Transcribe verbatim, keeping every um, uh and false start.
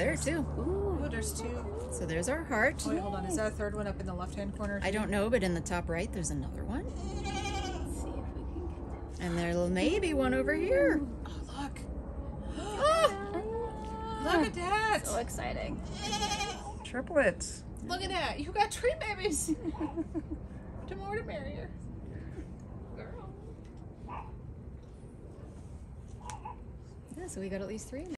there too. Ooh, there's two. So there's our heart. Oh, wait, hold on. Is that a third one up in the left-hand corner? I don't know, but in the top right, there's another one. Let's see if we can get And there may be one over here. Oh, look. that. Look at that. So exciting. Triplets. Look at that. You got three babies. The more the merrier. Girl. Yeah, so we got at least three.